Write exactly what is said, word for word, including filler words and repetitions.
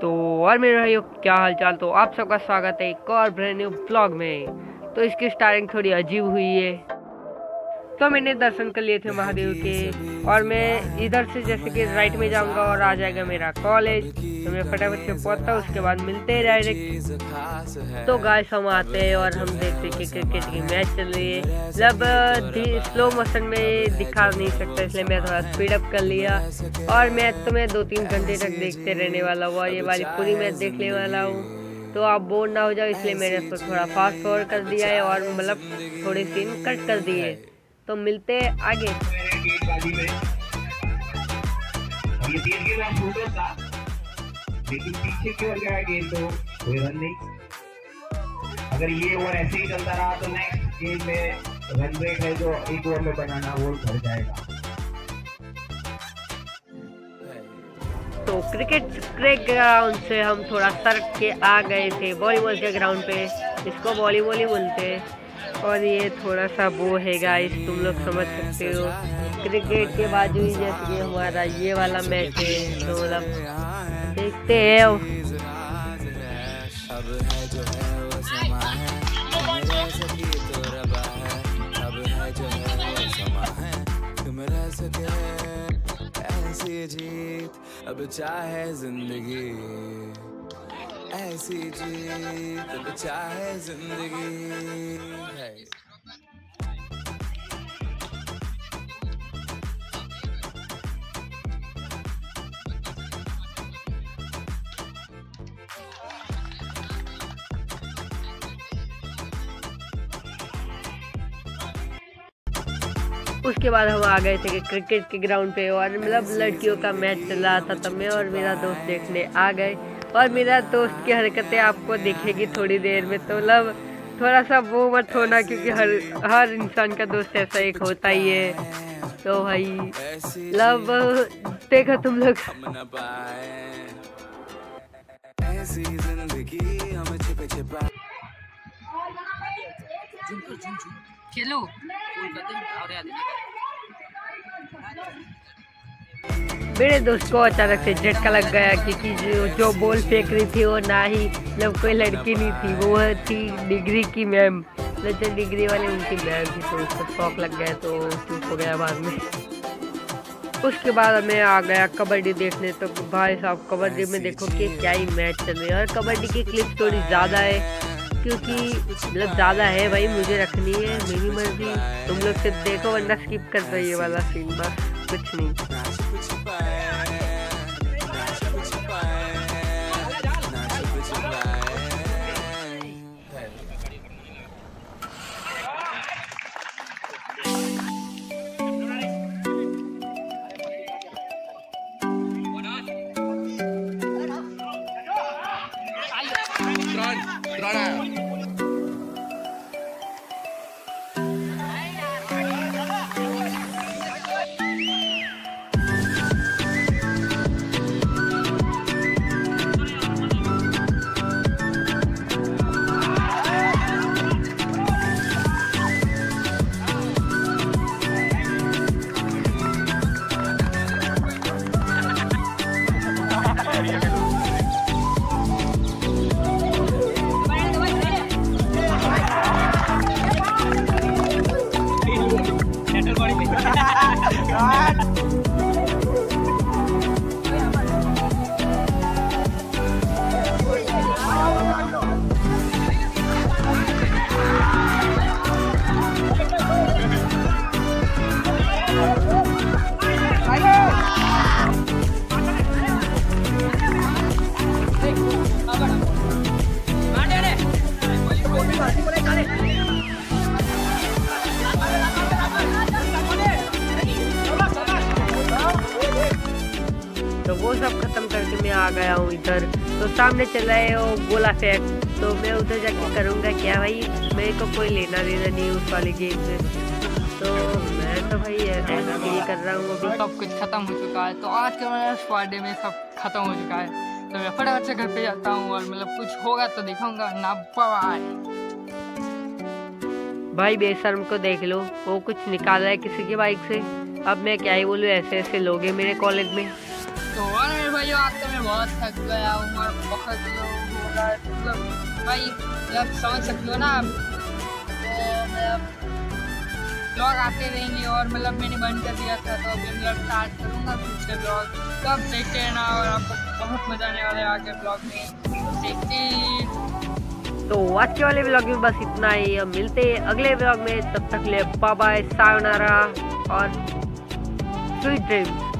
तो और मेरे भाइयों क्या हाल चाल। तो आप सबका स्वागत है एक और ब्रांड न्यू ब्लॉग में। तो इसकी स्टार्टिंग थोड़ी अजीब हुई है। तो मैंने दर्शन कर लिए थे महादेव के, और मैं इधर से जैसे कि राइट में जाऊंगा और आ जाएगा मेरा कॉलेज। तो मैं फटाफट से पहुंचता हूँ, उसके बाद मिलते हैं डायरेक्ट। तो गाइस हम आते हैं और हम देखते हैं कि क्रिकेट की मैच चल रही है। जब स्लो मोशन में दिखा नहीं सकता, इसलिए मैं थोड़ा स्पीड अप कर लिया। और मैच तो मैं दो तीन घंटे तक देखते रहने वाला हूँ और ये वाली पूरी मैच देखने वाला हूँ। तो आप बोर ना हो जाओ, इसलिए मैंने उसको थोड़ा फास्ट फॉरवर्ड कर दिया है और मतलब थोड़े सीन कट कर दिए। तो मिलते हैं आगे। ये तीन गेंद आप छोटा था, लेकिन पीछे की ओर गया गेंद, तो कोई रन नहीं। अगर ये ओवर ऐसे ही चलता रहा तो नेक्स्ट गेम में रन रेट है जो एक ओवर में बनाना वो बढ़ जाएगा। तो क्रिकेट क्रिकेट ग्राउंड से हम थोड़ा सरक के आ गए थे वॉलीबॉल के ग्राउंड पे। इसको वॉलीबॉल ही बोलते हैं। और ये थोड़ा सा वो है गाइस, तुम लोग समझ सकते हो। क्रिकेट के बाजू ही जैसे कि हमारा ये वाला मैच है, तो मतलब देखते हैं। ऐसी जीत अब चाहे जिंदगी, ऐसी जीत अब चाहे जिंदगी। उसके बाद हम आ गए थे कि क्रिकेट के ग्राउंड पे, और मतलब लड़कियों का मैच चल रहा था। तब मैं और मेरा दोस्त देखने आ गए। और मेरा दोस्त की हरकतें आपको दिखेगी थोड़ी देर में, तो मतलब थोड़ा सा वो मत होना, क्योंकि हर हर इंसान का दोस्त ऐसा एक होता ही है। तो भाई लब देखो तुम लोग। खेलो मेरे दोस्त को अचानक से झटका लग गया, क्योंकि जो, जो बॉल फेंक रही थी वो ना ही मतलब कोई लड़की नहीं थी, वो थी डिग्री की मैम। जो डिग्री वाले उनकी मैम थी, तो उसको शौक लग गया, तो चुप हो गया बाद में। उसके बाद मैं आ गया कबड्डी देखने। तो भाई साहब कबड्डी में देखो कि क्या ही मैच चल रही है। और कबड्डी की क्लिप थोड़ी ज़्यादा है, क्योंकि मतलब ज़्यादा है भाई, मुझे रखनी है, मेरी मर्जी। तुम लोग सिर्फ देखो वरना स्किप कर दो ये वाला सीन, बस कुछ नहीं। तो वो सब खत्म करके मैं आ गया हूँ इधर। तो सामने चला है वो गोला फेंक, तो मैं उधर जाके करूँगा क्या भाई, मेरे को कोई लेना देना नहीं उस वाली गेम से। तो मैं तो भाई ऐसा यही कर रहा हूँ अभी। सब कुछ खत्म हो चुका है, तो आज के मेरा स्क्वाड में सब खत्म हो चुका है। तो मैं फटाफट से घर पे जाता हूँ, और मतलब कुछ होगा तो दिखाऊंगा ना। बाय। भाई बेशर्म को देख लो, वो कुछ निकाल रहा है किसी की बाइक से। अब मैं क्या ही बोलूँ, ऐसे ऐसे लोग हैं मेरे कॉलेज में। तो और मेरे भाइयों आज तो मैं बहुत थक गया हूँ और बहुत लोग हो रहा है, मतलब भाई जब समझ सकते हो ना आप, तो मतलब ब्लॉग आते रहेंगे और मतलब मैंने बंद कर दिया था तो अभी मतलब स्टार्ट करूँगा फिर से ब्लॉग, तो आप देखते रहना और आपको बहुत मजा आने वाला है आगे ब्लॉग में, देखते। तो आज के वाले ब्लॉग में बस इतना ही, अब मिलते हैं अगले ब्लॉग में, तब तक ले बाय बाय, सायोनारा और स्वीट ड्रीम्स।